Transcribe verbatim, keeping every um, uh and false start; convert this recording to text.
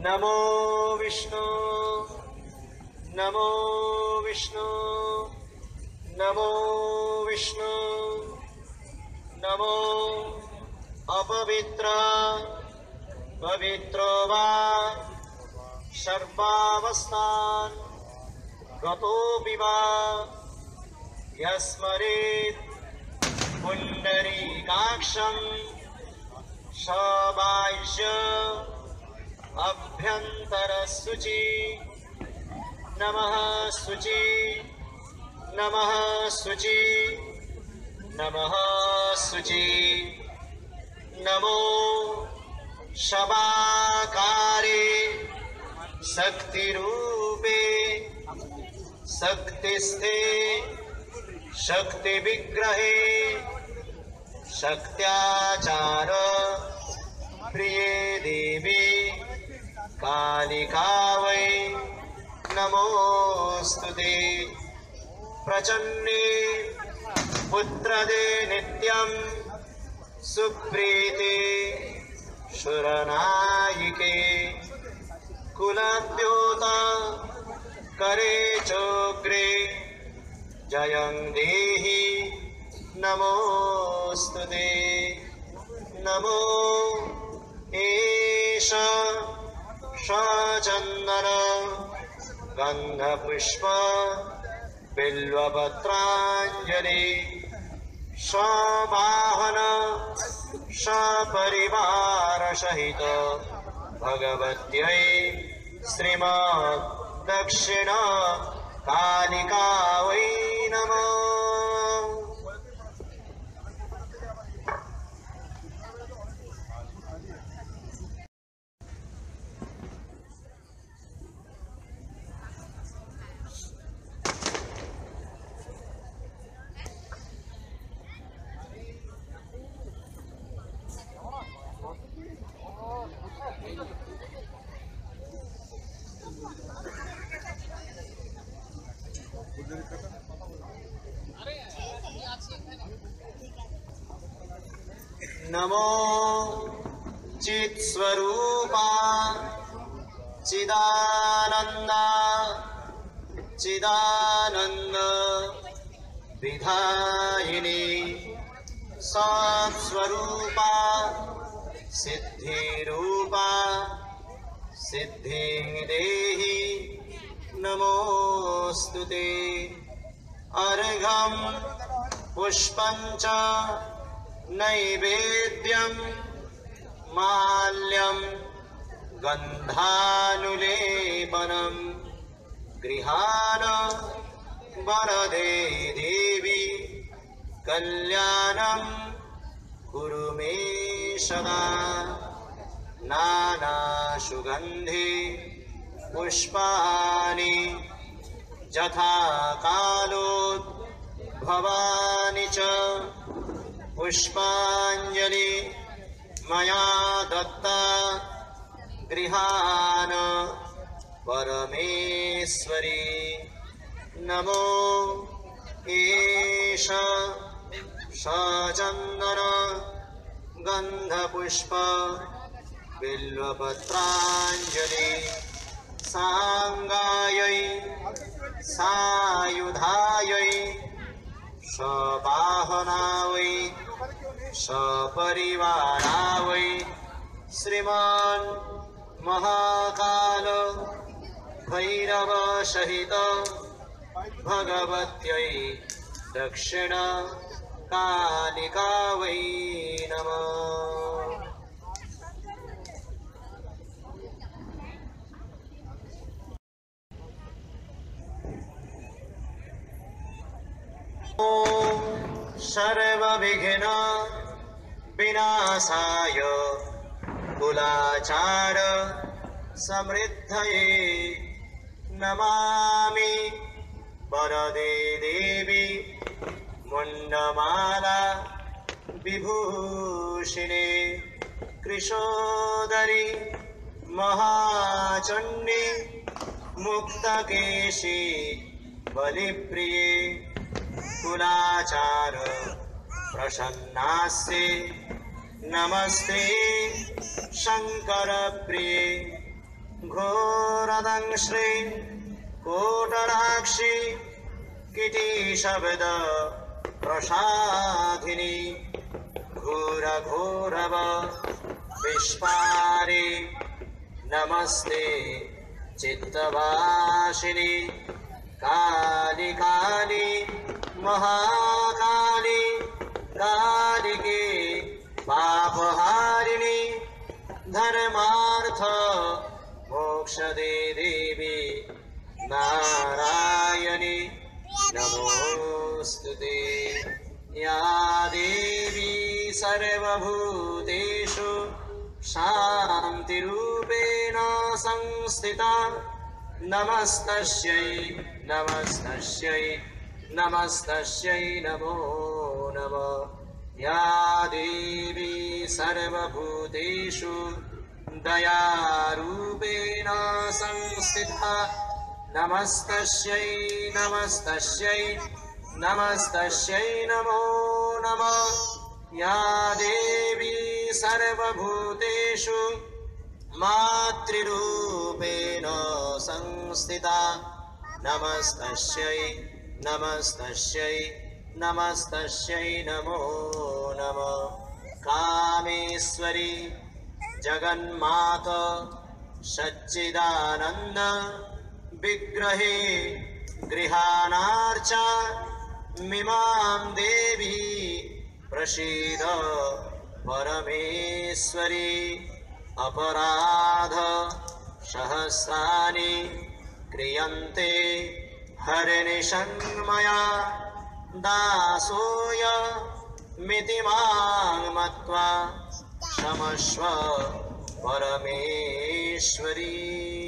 नमो विष्णु नमो विष्णु नमो विष्णु नमो अपवित्र पवित्रो वा सर्वावस्थान् गतोऽपि वा यस्मरेत् पुण्डरीकाक्षं सबाह्य अभ्यन्तरशुचि नमः शुचि नमः शुचि नमः शुचि नमो शबाकारे शक्तिरूपे शक्तिस्थे शक्तिविग्रहे शक्त्याचार प्रिये देवी कालिका वै नमोस्तुते प्रचन्ने पुत्रदे नित्यं सुप्रीते शुरनायिके कुलद्योत करे चोग्रे जयं देहि नमोस्तुते नमो एष सचन्दन गन्धपुष्प बिल्वपत्राञ्जलि सवाहन सपरिवार सहित भगवत्यै श्रीमद् दक्षिण कालिका वै नमः। नमो चित्स्वरूपा चिदानन्दा चिदानन्द विधायिनी सत्स्वरूपा सिद्धिरूपा सिद्धिं देहि नमोस्तुते अर्घं पुष्पं च नैवेद्यं माल्यं गन्धानुलेपनं गृहाण वरदे देवी कल्याणं कुरु मे सदा नानासुगन्धे पुष्पाणि यथा कालोद्भवानि च पुष्पाञ्जलि मया दत्ता गृहाण परमेश्वरी नमो एष सचन्दन गन्धपुष्प बिल्वपत्राञ्जलि साङ्गायै सायुधायै सवाहना वै सपरिवारा वै श्रीमान् महाकाल भैरव सहित भगवत्यै दक्षिण कालिका वै नमः। ॐ सर्वविघ्न विनाशाय कुलाचार समृद्धये नमामि वरदे देवी मुण्डमाला विभूषिणे कृशोदरी महाचण्डी मुक्तकेशी बलिप्रिये कुलाचार प्रसन्नास्ते नमस्ते शंकर प्रिये घोरदंश्री कोटराक्षी किटीशब्द प्रसाधिनी घोरघोरव विस्फारी नमस्ते चित्तवासिनी काली काली महाकाली कालिके पापहारिणी धर्मार्थ मोक्षदे देवी नारायणी नमोस्तुते। या देवी सर्वभूतेषु शान्तिरूपेण संस्थिता नमस्तस्यै नमस्तस्यै नमस्तस्यै नमो नमः। या देवी सर्वभूतेषु दयारूपेण संस्थिता नमस्तस्यै नमस्तस्यै नमस्तस्यै नमो नमः। या देवी सर्वभूतेषु मातृरूपेण संस्थिता नमस्तस्यै नमस्तस्यै नमस्तस्यै नमो नमः। कामेश्वरी जगन्माता सच्चिदानन्द विग्रहे गृहाणार्चा मिमां देवी प्रसीद परमेश्वरी। अपराध सहस्राणि क्रियन्ते हरिनिशन्मया दासोय मिति मां मत्वा क्षमस्व परमेश्वरी।